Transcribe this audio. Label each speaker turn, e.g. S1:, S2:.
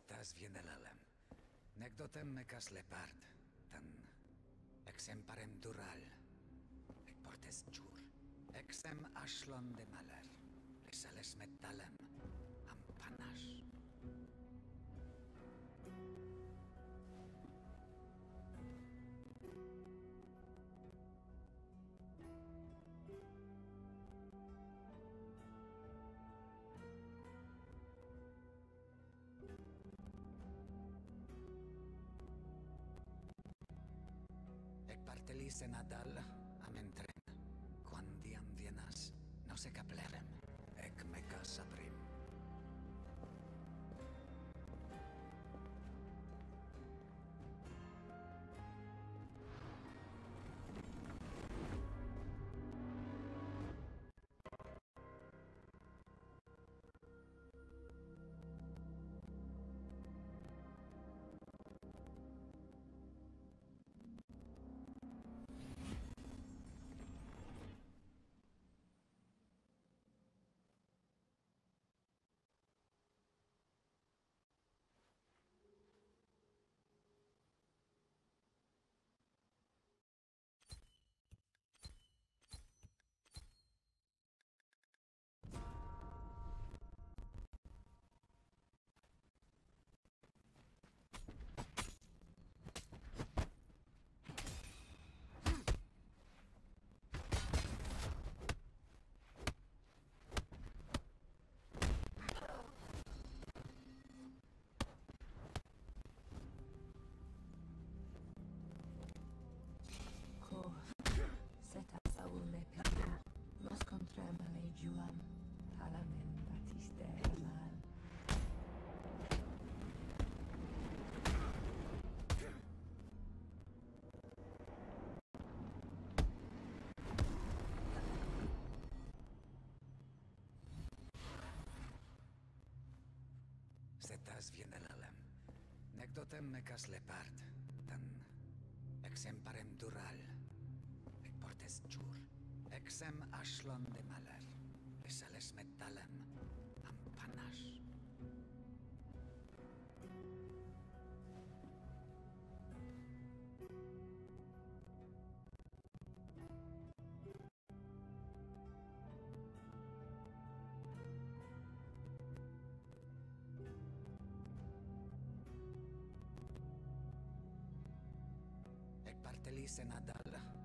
S1: Setas vienelalem. Nekdotem mekas lepard. Tan exem parem dural. Ek portes jur. Exem ashlon de maler. Lesales metalem. Ampanash. Partelise nadal, amentren. Quandiam vienas, no se caplerem. Ec mecas aprim.
S2: Setas aul ne perdu. Nos contrem legiuam. Palamem batiste mal.
S1: Setas vienelalem. Nekdotem mecas lepard. Tan exem parem dural. Ek portes jur. Exem ashlon de maler. Lesales metalem. Ampanash. Ek partelise nadal.